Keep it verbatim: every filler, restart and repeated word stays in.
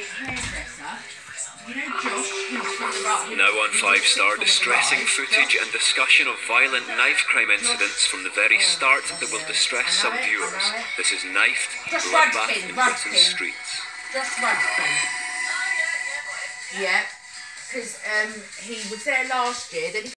hairdresser. You know Josh, who's from the right. Now on Five Star, distressing footage and discussion of violent knife crime incidents from the very start that will distress some viewers. This is knifed, bloodbath in Britain's streets. Just Rudson. Yeah, because um, he was there last year. Then he